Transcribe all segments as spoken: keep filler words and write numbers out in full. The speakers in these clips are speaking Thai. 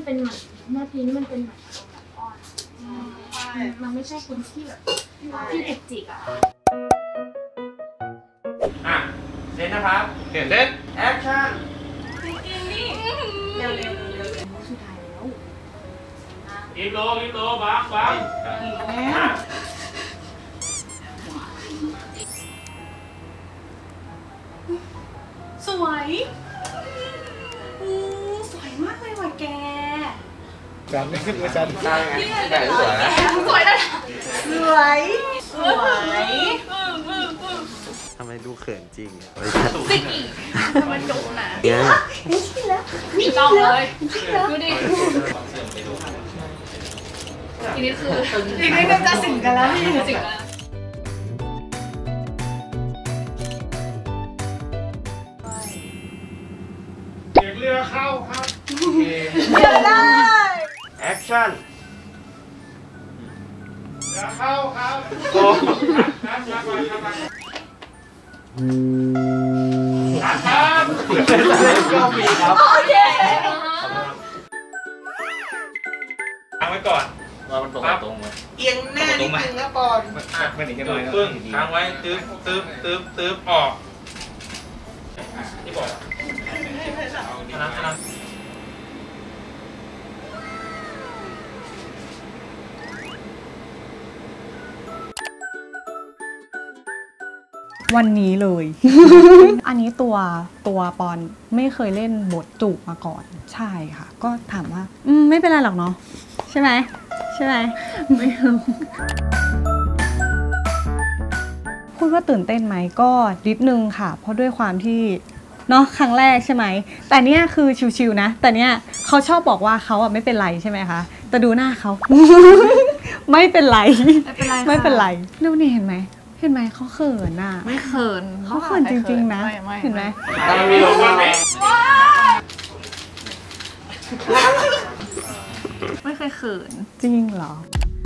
เป็นเหมือนเมื่อกี้นี่มันเป็นเหมือนอ้อนมันไม่ใช่คนที่แบบที่จิกจิกอ่ะอ่ะเซนนะครับเห็นเซนแอคชั่นเร็วเร็วเร็วสุดท้ายแล้วรีบโตรีบโตบังบังสวยสวยมากเลยว่ะแกจันไม่ขึ้นมาจันได้ไงแต่สวยนะสวยนะสวยสวยทำไมดูเขินจริงอ่ะสิอีกมันดุนะเนี่ยนี่ชิแล้วนี่ต้องเลยดูดิทีนี้คือทีนี้มันจะสิงกันแล้วนี่สิงกันเด็กเรือเข้าครับเรือได้แอคชั่นเรือเข้าครับโอ้ครับครับครับครับก็มีครับโอเคทางไว้ก่อนว่ามันตรงตรงเลยเอียงหน้านิดนึงนะบอลไม่หนีกันหน่อยนะปึ้งทางไว้ตึ๊บตึ๊บตึ๊บตึ๊บออกที่บอกคณะคณะวันนี้เลย อันนี้ตัวตัวปอนไม่เคยเล่นบทจูบมาก่อนใช่ค่ะ ก็ถามว่าอืมไม่เป็นไรหรอกเนาะใช่ไหมใช่ไหมไม่รู้พูดว่าตื่นเต้นไหมก็นิดนึงค่ะเพราะด้วยความที่เนาะครั้งแรกใช่ไหมแต่เนี้ยคือชิวๆนะแต่เนี้ยเขาชอบบอกว่าเขาอ่ะไม่เป็นไรใช่ไหมคะแต่ดูหน้าเขา ไม่เป็นไรไม่เป็นไรดูนี่เห็นไหมเห็นไหมเขาเขินอ่ะไม่เขินเขาเขินจริงๆนะเห็นไหมมันมีลงบ้างไหมไม่เคยเขินจริงเหรอ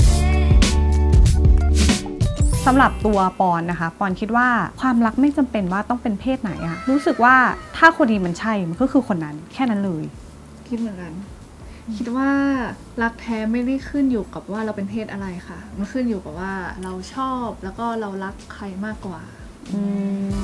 สำหรับตัวปอนนะคะปอนคิดว่าความรักไม่จำเป็นว่าต้องเป็นเพศไหนอะรู้สึกว่าถ้าคนดีมันใช่มันก็คือคนนั้นแค่นั้นเลยคิดเหมือนกันคิดว่ารักแท้ไม่ได้ขึ้นอยู่กับว่าเราเป็นเพศอะไรค่ะมันขึ้นอยู่กับว่าเราชอบแล้วก็เรารักใครมากกว่าอืม